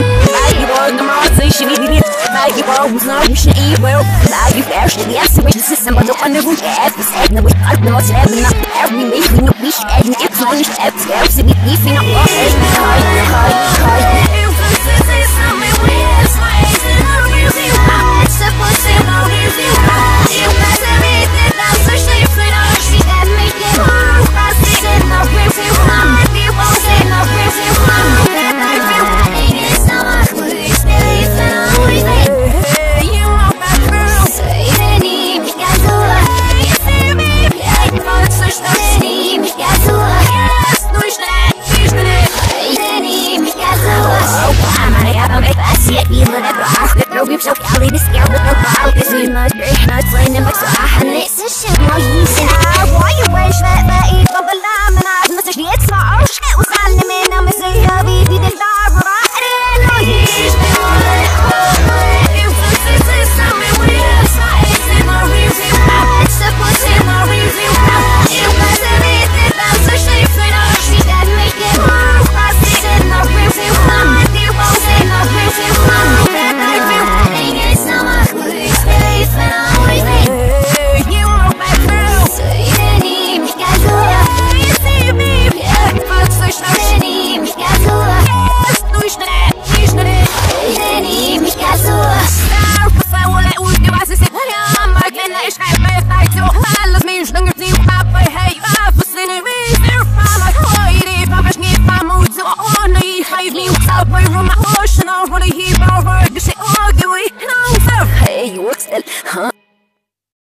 you want the most, she be the you always know you should eat well. You actually yes, which is system, but the one who has the second, which I know it's having up every week. We know we should add an excellent steps, to be beefing up all Robię psiałki, ale skiał do palki Zimno, na clejnym baksu, a nie się moi syna Why you wish that I don't belong and I must be it's my own shit Was all in me, I'm a say, I'll be the dog, but I don't know